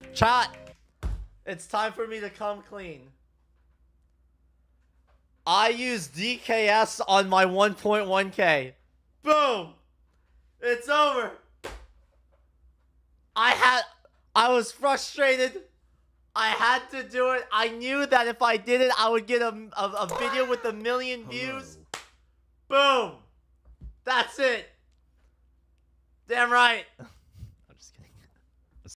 Chat. It's time for me to come clean. I used DKS on my 1.1K. Boom. It's over. I was frustrated. I had to do it. I knew that if I did it, I would get a video with 1 million views. Boom. That's it. Damn right.